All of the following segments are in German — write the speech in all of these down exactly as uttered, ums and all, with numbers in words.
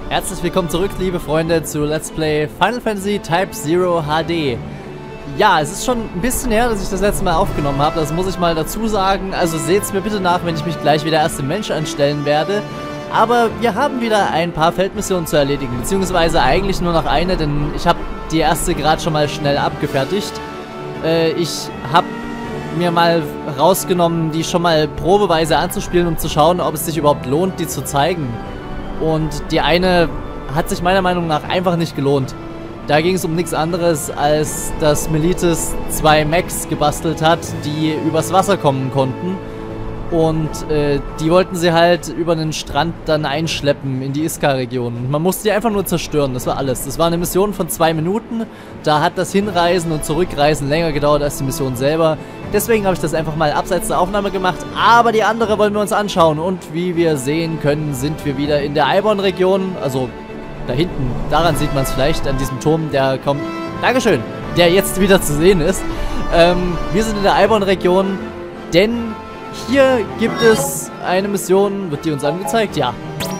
Herzlich willkommen zurück, liebe Freunde, zu Let's Play Final Fantasy Type Zero H D. Ja, es ist schon ein bisschen her, dass ich das letzte Mal aufgenommen habe, das muss ich mal dazu sagen. Also seht es mir bitte nach, wenn ich mich gleich wie der erste Mensch anstellen werde. Aber wir haben wieder ein paar Feldmissionen zu erledigen, beziehungsweise eigentlich nur noch eine, denn ich habe die erste gerade schon mal schnell abgefertigt. Äh, ich habe mir mal rausgenommen, die schon mal probeweise anzuspielen, um zu schauen, ob es sich überhaupt lohnt, die zu zeigen. Und die eine hat sich meiner Meinung nach einfach nicht gelohnt. Da ging es um nichts anderes, als dass Meletis zwei Mechs gebastelt hat, die übers Wasser kommen konnten. Und äh, die wollten sie halt über den Strand dann einschleppen in die Iska-Region. Man musste die einfach nur zerstören, das war alles. Das war eine Mission von zwei Minuten. Da hat das Hinreisen und Zurückreisen länger gedauert als die Mission selber. Deswegen habe ich das einfach mal abseits der Aufnahme gemacht. Aber die andere wollen wir uns anschauen. Und wie wir sehen können, sind wir wieder in der Eibon-Region. Also da hinten, daran sieht man es vielleicht, an diesem Turm, der kommt... Dankeschön, der jetzt wieder zu sehen ist. Ähm, wir sind in der Eibon-Region, denn... Hier gibt es eine Mission, wird die uns angezeigt? Ja.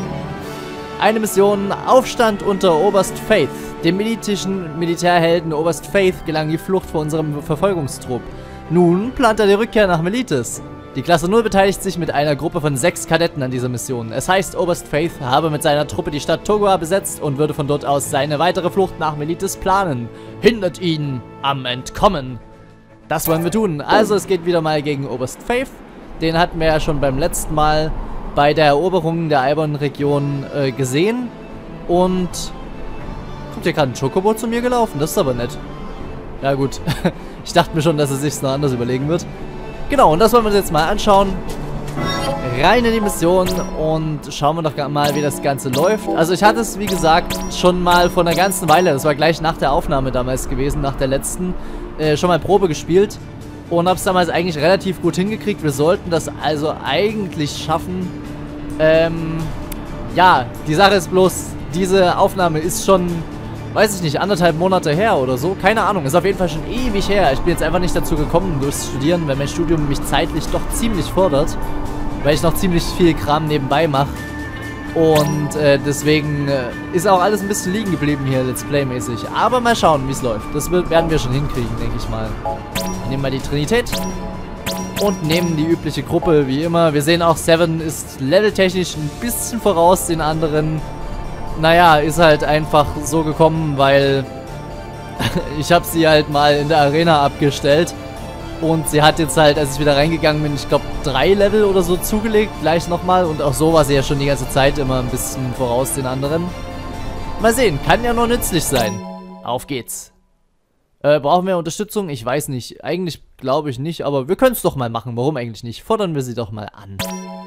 Eine Mission, Aufstand unter Oberst Faith. Dem militischen Militärhelden Oberst Faith gelang die Flucht vor unserem Verfolgungstrupp. Nun plant er die Rückkehr nach Meletis. Die Klasse null beteiligt sich mit einer Gruppe von sechs Kadetten an dieser Mission. Es heißt, Oberst Faith habe mit seiner Truppe die Stadt Togoa besetzt und würde von dort aus seine weitere Flucht nach Meletis planen. Hindert ihn am Entkommen. Das wollen wir tun. Also es geht wieder mal gegen Oberst Faith. Den hatten wir ja schon beim letzten Mal bei der Eroberung der Eibon-Region äh, gesehen. Und kommt hier gerade ein Chocobo zu mir gelaufen? Das ist aber nett. Ja gut, ich dachte mir schon, dass er sich noch anders überlegen wird. Genau, und das wollen wir uns jetzt mal anschauen. Rein in die Mission und schauen wir doch mal, wie das Ganze läuft. Also ich hatte es, wie gesagt, schon mal vor einer ganzen Weile, das war gleich nach der Aufnahme damals gewesen, nach der letzten, äh, schon mal Probe gespielt. Und habe es damals eigentlich relativ gut hingekriegt. Wir sollten das also eigentlich schaffen. Ähm, ja, die Sache ist bloß, diese Aufnahme ist schon, weiß ich nicht, anderthalb Monate her oder so. Keine Ahnung, ist auf jeden Fall schon ewig her. Ich bin jetzt einfach nicht dazu gekommen, durchs Studieren, weil mein Studium mich zeitlich doch ziemlich fordert. Weil ich noch ziemlich viel Kram nebenbei mache. Und äh, deswegen äh, ist auch alles ein bisschen liegen geblieben hier, Let's Play-mäßig. Aber mal schauen, wie es läuft. Das wird, werden wir schon hinkriegen, denke ich mal. Wir nehmen mal die Trinität und nehmen die übliche Gruppe, wie immer. Wir sehen auch, Seven ist leveltechnisch ein bisschen voraus den anderen. Naja, ist halt einfach so gekommen, weil ich habe sie halt mal in der Arena abgestellt. Und sie hat jetzt halt, als ich wieder reingegangen bin, ich glaube drei Level oder so zugelegt, gleich nochmal. Und auch so war sie ja schon die ganze Zeit immer ein bisschen voraus den anderen. Mal sehen, kann ja noch nützlich sein. Auf geht's. Äh, brauchen wir Unterstützung? Ich weiß nicht. Eigentlich glaube ich nicht, aber wir können es doch mal machen. Warum eigentlich nicht? Fordern wir sie doch mal an.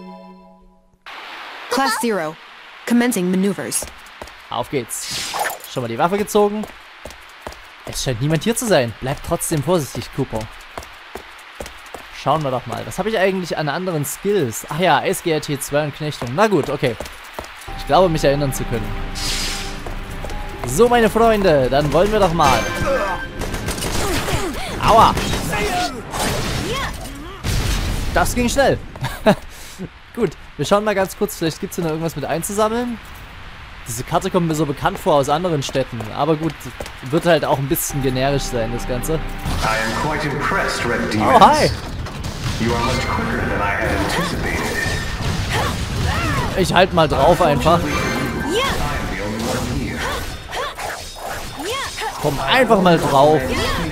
Class Zero. Commencing maneuvers. Auf geht's. Schon mal die Waffe gezogen. Es scheint niemand hier zu sein. Bleibt trotzdem vorsichtig, Cooper. Schauen wir doch mal. Was habe ich eigentlich an anderen Skills? Ach ja, S G R T zwei und Knechtung. Na gut, okay. Ich glaube, mich erinnern zu können. So, meine Freunde, dann wollen wir doch mal. Aua. Das ging schnell. Gut, wir schauen mal ganz kurz. Vielleicht gibt es hier noch irgendwas mit einzusammeln. Diese Karte kommt mir so bekannt vor aus anderen Städten. Aber gut, wird halt auch ein bisschen generisch sein, das Ganze. Oh, hi. Ich halt mal drauf einfach. Komm einfach mal drauf.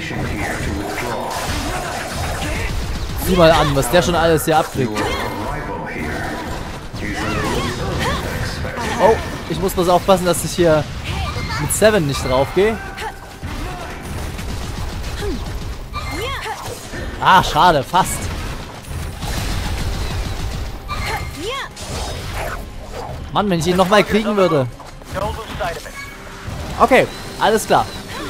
Sieh mal an, was der schon alles hier abkriegt. Oh, ich muss bloß aufpassen, dass ich hier mit Seven nicht drauf gehe. Ah, schade, fast. Mann, wenn ich ihn nochmal kriegen würde. Okay, alles klar.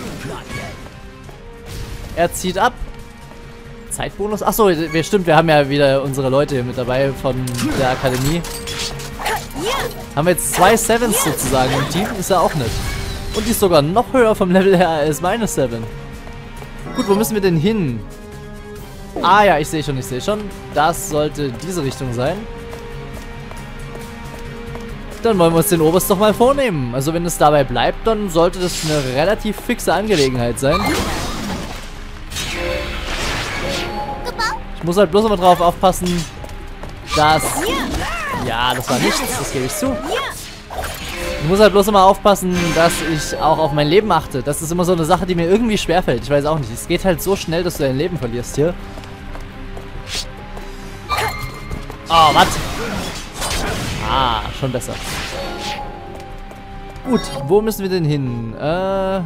Er zieht ab. Zeitbonus? Achso, wir, stimmt, wir haben ja wieder unsere Leute hier mit dabei von der Akademie. Haben wir jetzt zwei Sevens sozusagen im Team, ist ja auch nett. Und die ist sogar noch höher vom Level her als meine Seven. Gut, wo müssen wir denn hin? Ah ja, ich sehe schon, ich sehe schon. Das sollte diese Richtung sein. Dann wollen wir uns den Oberst doch mal vornehmen. Also wenn es dabei bleibt, dann sollte das eine relativ fixe Angelegenheit sein. Ich muss halt bloß immer drauf aufpassen, dass... Ja, das war nichts, das gebe ich zu. Ich muss halt bloß immer aufpassen, dass ich auch auf mein Leben achte. Das ist immer so eine Sache, die mir irgendwie schwerfällt. Ich weiß auch nicht. Es geht halt so schnell, dass du dein Leben verlierst hier. Oh, was? Ah, schon besser. Gut, wo müssen wir denn hin? Äh...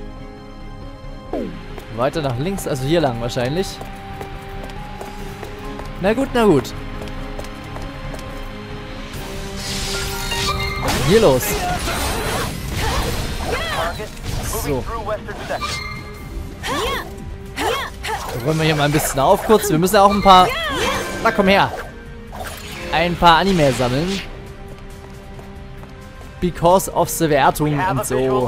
Weiter nach links, also hier lang wahrscheinlich. Na gut, na gut. Hier los. So. Räumen wir hier mal ein bisschen auf kurz. Wir müssen ja auch ein paar... Na, komm her. Ein paar Anime sammeln. Because of the Wertung und so.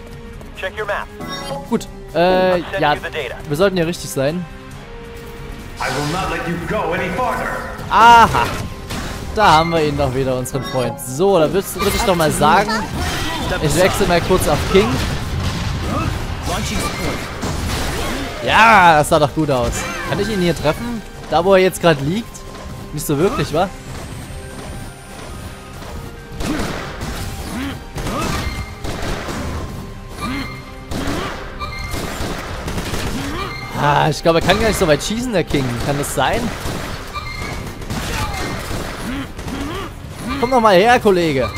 Gut. Äh, ja. Wir sollten hier richtig sein. Aha. Da haben wir ihn doch wieder, unseren Freund. So, da würde würd ich doch mal sagen, ich wechsle mal kurz auf King. Ja, das sah doch gut aus. Kann ich ihn hier treffen? Da, wo er jetzt gerade liegt? Nicht so wirklich, wa? Ah, ich glaube, er kann gar nicht so weit schießen, der King. Kann das sein? Komm doch mal her, Kollege.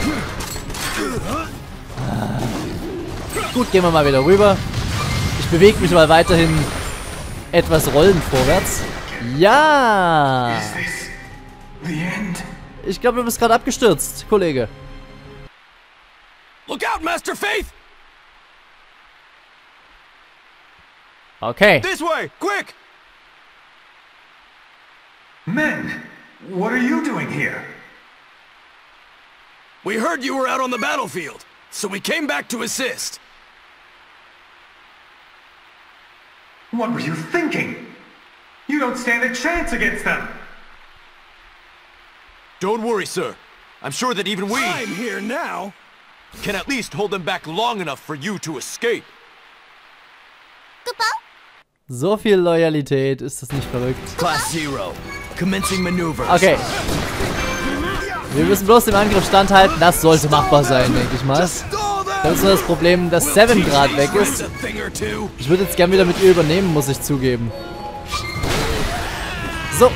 Ah. Gut, gehen wir mal wieder rüber. Ich bewege mich mal weiterhin etwas rollend vorwärts. Ja! Ich glaube, du bist gerade abgestürzt, Kollege. Look out, Master Faith! Okay. This way, quick! Men, what are you doing here? We heard you were out on the battlefield, so we came back to assist. What were you thinking? You don't stand a chance against them. Don't worry, sir. I'm sure that even we... I'm here now. ...can at least hold them back long enough for you to escape. So viel Loyalität, ist das nicht verrückt? Class Zero, commencing maneuvers. Okay. Wir müssen bloß dem Angriff standhalten. Das sollte machbar sein, denke ich mal. Das ist nur das Problem, dass Seven gerade weg ist. Ich würde jetzt gern wieder mit ihr übernehmen, muss ich zugeben. So.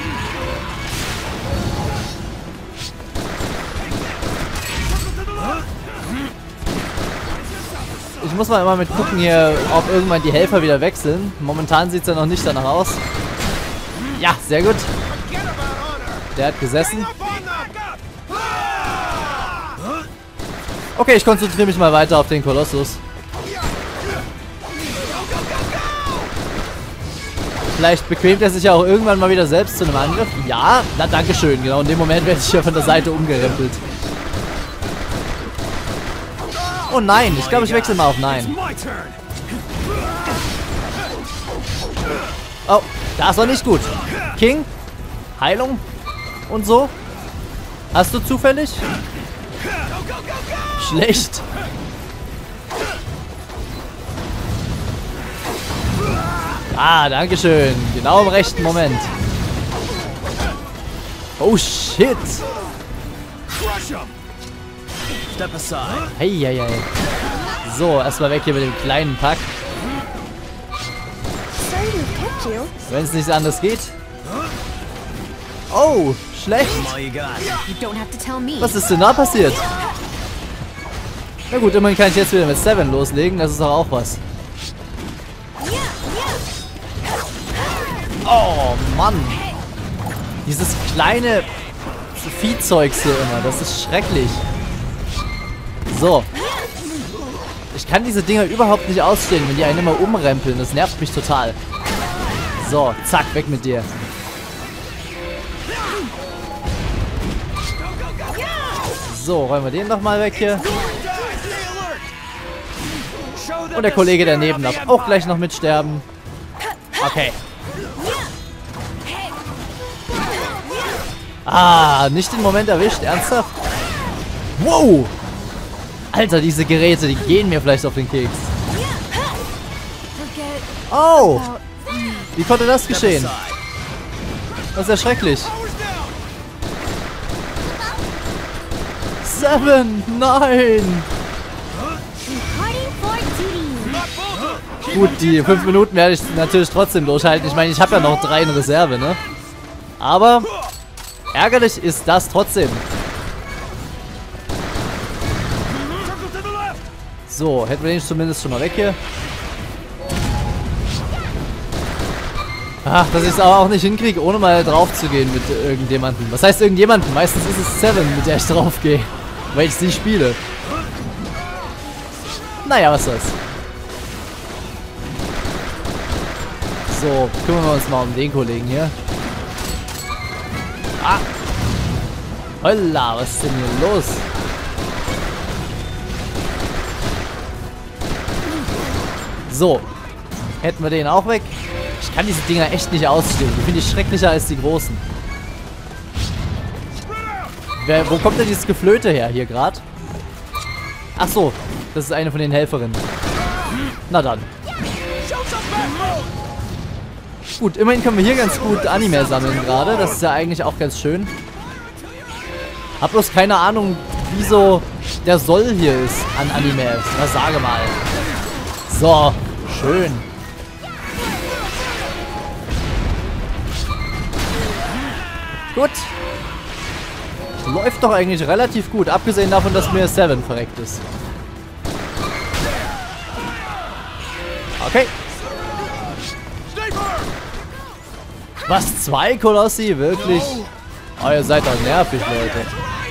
Ich muss mal immer mit gucken hier, ob irgendwann die Helfer wieder wechseln. Momentan sieht es ja noch nicht danach aus. Ja, sehr gut. Der hat gesessen. Okay, ich konzentriere mich mal weiter auf den Kolossus. Vielleicht bequemt er sich ja auch irgendwann mal wieder selbst zu einem Angriff. Ja, na dankeschön. Genau in dem Moment werde ich ja von der Seite umgerempelt. Oh nein, ich glaube, ich wechsle mal auf Nein. Oh, das war nicht gut. King, Heilung und so. Hast du zufällig? Schlecht. Ah, dankeschön. Genau im rechten Moment. Oh, shit. Hey, hey, hey. So, erstmal weg hier mit dem kleinen Pack. Wenn es nicht anders geht. Oh, schlecht. Was ist denn da passiert? Na gut, immerhin kann ich jetzt wieder mit Seven loslegen. Das ist doch auch was. Oh, Mann. Dieses kleine Viehzeugs hier immer. Das ist schrecklich. So. Ich kann diese Dinger überhaupt nicht ausstehen, wenn die einen immer umrempeln. Das nervt mich total. So, zack, weg mit dir. So, räumen wir den doch mal weg hier. Und der Kollege daneben darf auch gleich noch mitsterben. Okay. Ah, nicht den Moment erwischt, ernsthaft? Wow! Alter, diese Geräte, die gehen mir vielleicht auf den Keks. Oh! Wie konnte das geschehen? Das ist ja schrecklich. Seven! Nein! Gut, die fünf Minuten werde ich natürlich trotzdem durchhalten. Ich meine, ich habe ja noch drei in Reserve, ne? Aber ärgerlich ist das trotzdem. So, hätten wir den zumindest schon mal weg hier. Ach, dass ich es aber auch nicht hinkriege, ohne mal drauf zu gehen mit irgendjemandem. Was heißt irgendjemanden? Meistens ist es Seven, mit der ich drauf gehe. Weil ich sie spiele. Naja, was soll's. So, kümmern wir uns mal um den Kollegen hier. Ah! Holla, was ist denn hier los? So. Hätten wir den auch weg. Ich kann diese Dinger echt nicht ausstehen. Die finde ich schrecklicher als die großen. Wer, wo kommt denn dieses Geflöte her hier gerade? Ach so, das ist eine von den Helferinnen. Na dann. Gut, immerhin können wir hier ganz gut Anime sammeln gerade. Das ist ja eigentlich auch ganz schön. Hab bloß keine Ahnung, wieso der Soll hier ist an Anime. Na, sage mal. So, schön. Gut. Läuft doch eigentlich relativ gut, abgesehen davon, dass mir Seven verreckt ist. Okay. Was, zwei Kolossi? Wirklich? Oh, ihr seid doch nervig, Leute.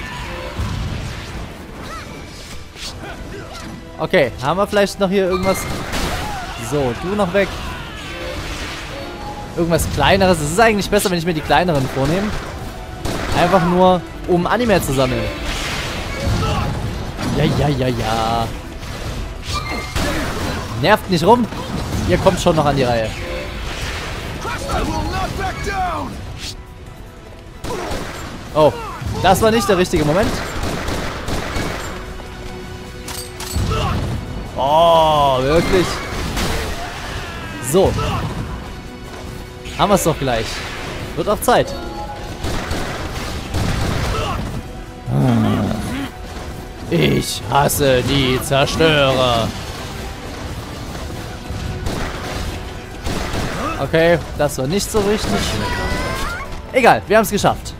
Okay, haben wir vielleicht noch hier irgendwas? So, du noch weg. Irgendwas Kleineres. Es ist eigentlich besser, wenn ich mir die kleineren vornehme. Einfach nur, um Anime zu sammeln. Ja, ja, ja, ja. Nervt nicht rum. Ihr kommt schon noch an die Reihe. Oh, das war nicht der richtige Moment. Oh, wirklich? So. Haben wir es doch gleich. Wird auch Zeit. Ich hasse die Zerstörer. Okay, das war nicht so richtig. Egal, wir haben es geschafft.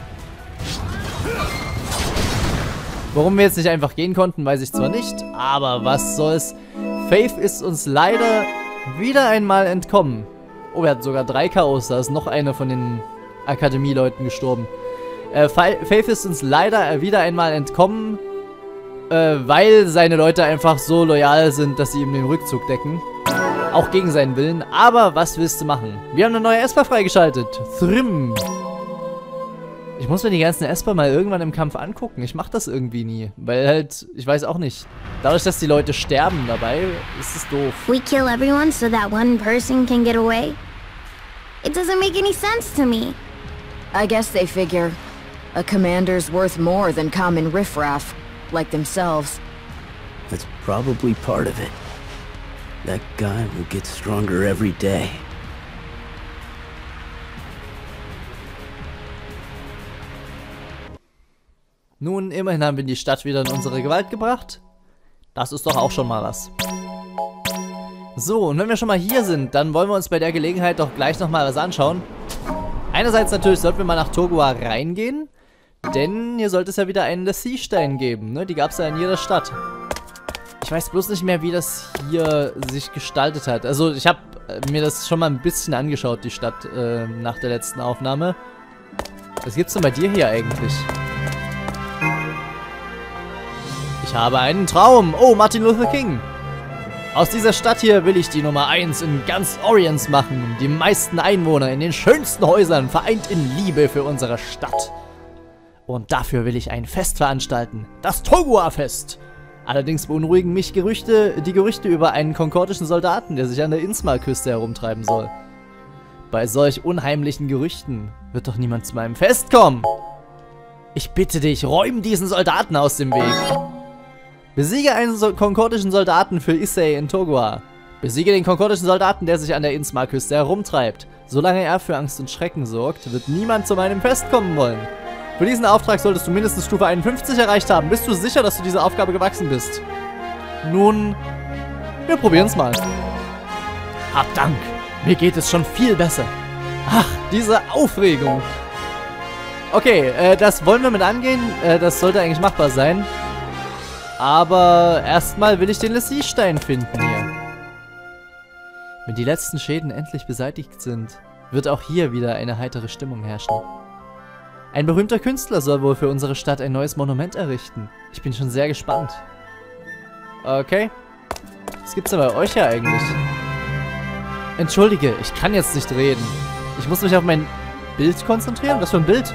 Warum wir jetzt nicht einfach gehen konnten, weiß ich zwar nicht, aber was soll's. Faith ist uns leider wieder einmal entkommen. Oh, wir hatten sogar drei K Os, da ist noch eine von den Akademieleuten gestorben. Äh, Faith ist uns leider wieder einmal entkommen, äh, weil seine Leute einfach so loyal sind, dass sie ihm den Rückzug decken. Auch gegen seinen Willen. Aber was willst du machen? Wir haben eine neue Esper freigeschaltet. Thrym. Ich muss mir die ganzen Esper mal irgendwann im Kampf angucken. Ich mache das irgendwie nie. Weil halt, ich weiß auch nicht. Dadurch, dass die Leute sterben dabei, ist es doof. We kill everyone so that one person can get away? It doesn't make any sense to me. I guess they figure a commander's worth more than common riffraff, like themselves. That's probably part of it. That guy will get stronger every day. Nun, immerhin haben wir die Stadt wieder in unsere Gewalt gebracht. Das ist doch auch schon mal was. So, und wenn wir schon mal hier sind, dann wollen wir uns bei der Gelegenheit doch gleich nochmal was anschauen. Einerseits natürlich sollten wir mal nach Togoa reingehen, denn hier sollte es ja wieder einen Sea-Stein geben, ne? Die gab es ja in jeder Stadt. Ich weiß bloß nicht mehr, wie das hier sich gestaltet hat. Also ich habe mir das schon mal ein bisschen angeschaut, die Stadt, äh, nach der letzten Aufnahme. Was gibt's denn bei dir hier eigentlich? Ich habe einen Traum. Oh, Martin Luther King. Aus dieser Stadt hier will ich die Nummer eins in ganz Orients machen. Die meisten Einwohner in den schönsten Häusern, vereint in Liebe für unsere Stadt. Und dafür will ich ein Fest veranstalten. Das Togoa-Fest. Allerdings beunruhigen mich Gerüchte, die Gerüchte über einen konkordischen Soldaten, der sich an der Innsmar-Küste herumtreiben soll. Bei solch unheimlichen Gerüchten wird doch niemand zu meinem Fest kommen. Ich bitte dich, räum diesen Soldaten aus dem Weg. Besiege einen so konkordischen Soldaten für Issei in Togoa. Besiege den konkordischen Soldaten, der sich an der Innsmar-Küste herumtreibt. Solange er für Angst und Schrecken sorgt, wird niemand zu meinem Fest kommen wollen. Für diesen Auftrag solltest du mindestens Stufe einundfünfzig erreicht haben. Bist du sicher, dass du dieser Aufgabe gewachsen bist? Nun, wir probieren's mal. Hab Dank. Mir geht es schon viel besser. Ach, diese Aufregung. Okay, äh, das wollen wir mit angehen. Äh, das sollte eigentlich machbar sein. Aber erstmal will ich den Lessie-Stein finden hier. Wenn die letzten Schäden endlich beseitigt sind, wird auch hier wieder eine heitere Stimmung herrschen. Ein berühmter Künstler soll wohl für unsere Stadt ein neues Monument errichten. Ich bin schon sehr gespannt. Okay. Was gibt's denn bei euch ja eigentlich? Entschuldige, ich kann jetzt nicht reden. Ich muss mich auf mein Bild konzentrieren? Was für ein Bild?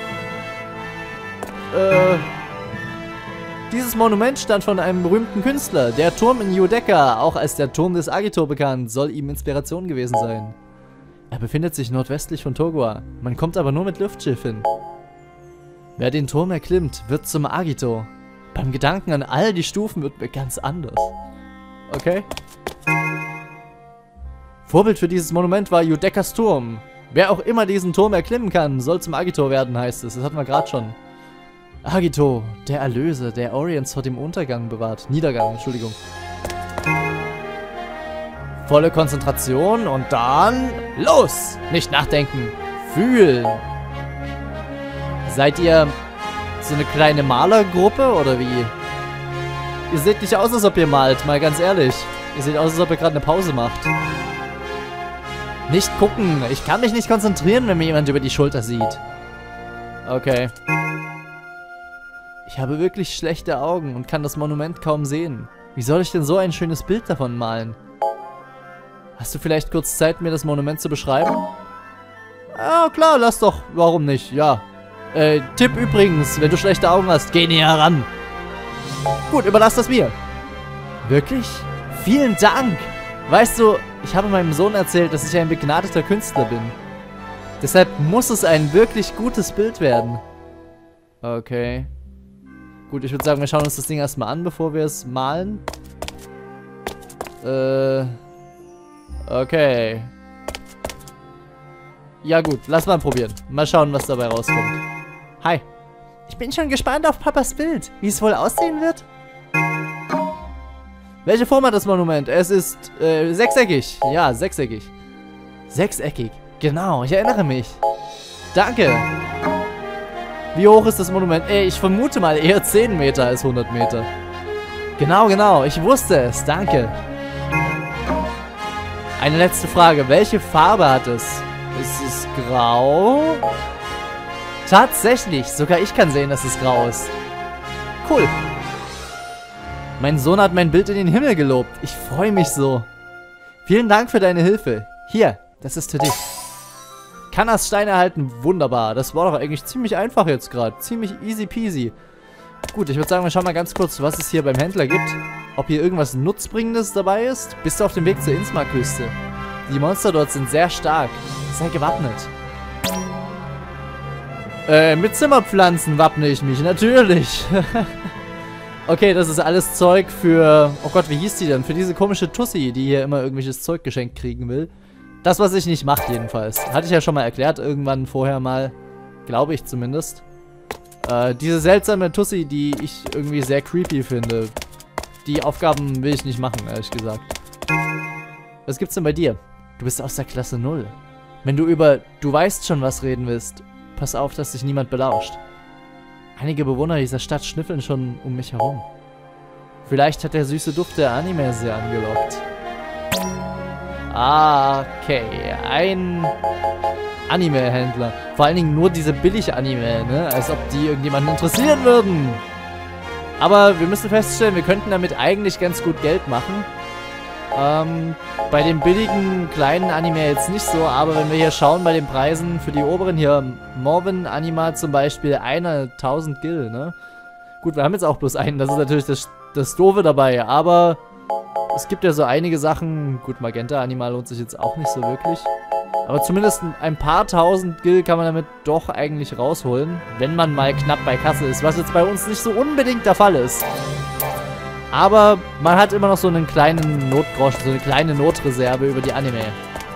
Äh... Dieses Monument stammt von einem berühmten Künstler. Der Turm in Yudeka, auch als der Turm des Agito bekannt, soll ihm Inspiration gewesen sein. Er befindet sich nordwestlich von Togoa. Man kommt aber nur mit Luftschiff hin. Wer den Turm erklimmt, wird zum Agito. Beim Gedanken an all die Stufen wird mir ganz anders. Okay. Vorbild für dieses Monument war Yudekas Turm. Wer auch immer diesen Turm erklimmen kann, soll zum Agito werden, heißt es. Das hatten wir gerade schon. Agito, der Erlöser, der Orients vor dem Untergang bewahrt. Niedergang, Entschuldigung. Volle Konzentration und dann... Los! Nicht nachdenken. Fühlen. Seid ihr so eine kleine Malergruppe oder wie? Ihr seht nicht aus, als ob ihr malt, mal ganz ehrlich. Ihr seht aus, als ob ihr gerade eine Pause macht. Nicht gucken. Ich kann mich nicht konzentrieren, wenn mir jemand über die Schulter sieht. Okay. Ich habe wirklich schlechte Augen und kann das Monument kaum sehen. Wie soll ich denn so ein schönes Bild davon malen? Hast du vielleicht kurz Zeit, mir das Monument zu beschreiben? Ja, klar, lass doch. Warum nicht? Ja. Äh, Tipp übrigens, wenn du schlechte Augen hast, geh näher ran. Gut, überlass das mir. Wirklich? Vielen Dank. Weißt du, ich habe meinem Sohn erzählt, dass ich ein begnadeter Künstler bin. Deshalb muss es ein wirklich gutes Bild werden. Okay. Gut, ich würde sagen, wir schauen uns das Ding erstmal an, bevor wir es malen. Äh. Okay. Ja gut, lass mal probieren. Mal schauen, was dabei rauskommt. Hi. Ich bin schon gespannt auf Papas Bild. Wie es wohl aussehen wird? Welche Form hat das Monument? Es ist äh, sechseckig. Ja, sechseckig. Sechseckig. Genau, ich erinnere mich. Danke. Wie hoch ist das Monument? Ey, ich vermute mal eher zehn Meter als hundert Meter. Genau, genau. Ich wusste es. Danke. Eine letzte Frage. Welche Farbe hat es? Ist es grau? Tatsächlich. Sogar ich kann sehen, dass es grau ist. Cool. Mein Sohn hat mein Bild in den Himmel gelobt. Ich freue mich so. Vielen Dank für deine Hilfe. Hier, das ist für dich. Kannas Stein erhalten. Wunderbar. Das war doch eigentlich ziemlich einfach jetzt gerade. Ziemlich easy peasy. Gut, ich würde sagen, wir schauen mal ganz kurz, was es hier beim Händler gibt. Ob hier irgendwas Nutzbringendes dabei ist. Bist du auf dem Weg zur Innsmar-Küste? Die Monster dort sind sehr stark. Sei gewappnet. Äh, mit Zimmerpflanzen wappne ich mich. Natürlich. Okay, das ist alles Zeug für... Oh Gott, wie hieß die denn? Für diese komische Tussi, die hier immer irgendwelches Zeug geschenkt kriegen will. Das, was ich nicht mache, jedenfalls. Hatte ich ja schon mal erklärt, irgendwann vorher mal. Glaube ich zumindest. Äh, diese seltsame Tussi, die ich irgendwie sehr creepy finde. Die Aufgaben will ich nicht machen, ehrlich gesagt. Was gibt's denn bei dir? Du bist aus der Klasse null. Wenn du über du weißt schon was reden willst, pass auf, dass dich niemand belauscht. Einige Bewohner dieser Stadt schnüffeln schon um mich herum. Vielleicht hat der süße Duft der Anime sehr angelockt. Ah, okay. Ein Anime-Händler. Vor allen Dingen nur diese Billig-Anime, ne? Als ob die irgendjemanden interessieren würden. Aber wir müssen feststellen, wir könnten damit eigentlich ganz gut Geld machen. Ähm, bei den billigen, kleinen Anime jetzt nicht so, aber wenn wir hier schauen bei den Preisen für die oberen hier, Morven Anima zum Beispiel, eine tausend Gil, ne? Gut, wir haben jetzt auch bloß einen, das ist natürlich das, das Doofe dabei, aber es gibt ja so einige Sachen, gut, Magenta Anima lohnt sich jetzt auch nicht so wirklich. Aber zumindest ein paar tausend Gil kann man damit doch eigentlich rausholen, wenn man mal knapp bei Kasse ist, was jetzt bei uns nicht so unbedingt der Fall ist. Aber man hat immer noch so einen kleinen Notgroschen, so eine kleine Notreserve über die Anime.